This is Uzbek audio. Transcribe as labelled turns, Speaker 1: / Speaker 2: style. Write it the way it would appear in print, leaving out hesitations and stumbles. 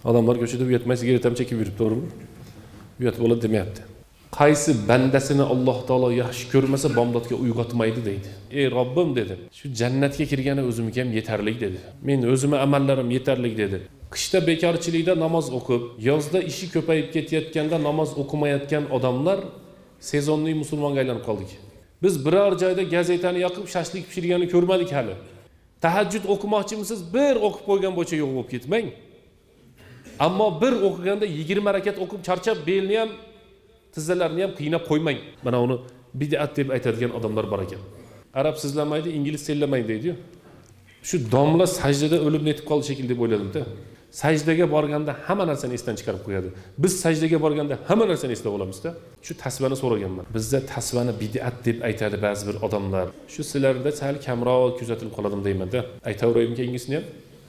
Speaker 1: Odamlar ko'chada uyatmay sigaret ham chekib yuribdi, to'g'rimi? Uyat bo'ladi demayapti. Qaysi bandasini Alloh taolo yaxshi ko'rmasa bomdodga uyg'otmaydi deydi. Ey Robbim dedi. Shu jannatga kirgani o'zimga ham yetarli dedi. Men o'zimga amallarim yetarli dedi. Qishda bekorchilikda namoz o'qib, yozda ishi ko'payib ketayotganda namoz o'qimayotgan odamlar sezonli musulmonga aylanib qoldik. Biz biror joyda gazetani yoqib shashlik pishirganini ko'rmadik hali. Tahajjud o'qimoqchimisiz? Bir o'qib qo'ygan bo'yicha yo'q bo'lib ketmang. Ammo bir o'qiganda 20 rakat o'qib charchab belni ham tizzalarni ham qiynab qo'ymang. Mana uni bid'at deb aytadigan odamlar bor ekan. Arab sizlamaydi, ingliz sellamaydi deydi-yu. Shu domla sajdada o'lib netib qoldi shekilli deb o'yladim-da. Sajdaga borganda hamma narsani esdan chiqarib qo'yadi. Biz sajdaga borganda hamma narsani eslab olamiz-da. Shu tasbihni so'raganman. Bizda tasbihni bid'at deb aytadi ba'zi bir odamlar. Shu sizlarda sal kamroq kuzatilib qoladim deyman-da. Aytaveraymi kengisini ham?